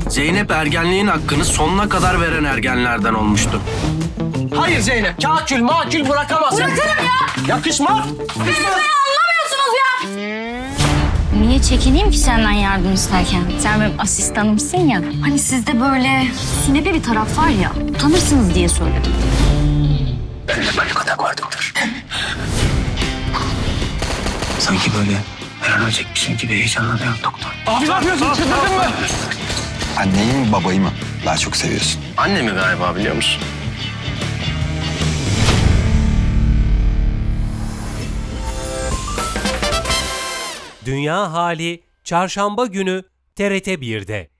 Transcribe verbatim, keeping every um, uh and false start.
Zeynep ergenliğin hakkını sonuna kadar veren ergenlerden olmuştu. Hayır Zeynep, kakül makül bırakamazsın. Bırakırım ya. Yakışmaz. Beni anlamıyorsunuz ya. Niye çekineyim ki senden yardım isterken? Sen benim asistanımsın ya. Hani sizde böyle sünepe bir taraf var ya, tanırsınız diye söyledim. Ben de Malika'da gördümdür. Sanki böyle her an ölecekmişim gibi heyecanlanıyorum doktor. Abi ne yapıyorsun? Çıldırdın mı? Anneyi mi babayı mı daha çok seviyorsun? Annemi galiba, biliyor musun? Dünya Hali Çarşamba günü T R T bir'de.